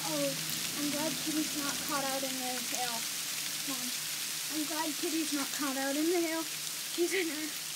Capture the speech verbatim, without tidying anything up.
Oh, I'm glad Kitty's not caught out in the hail. Mom, I'm glad Kitty's not caught out in the hail. She's in her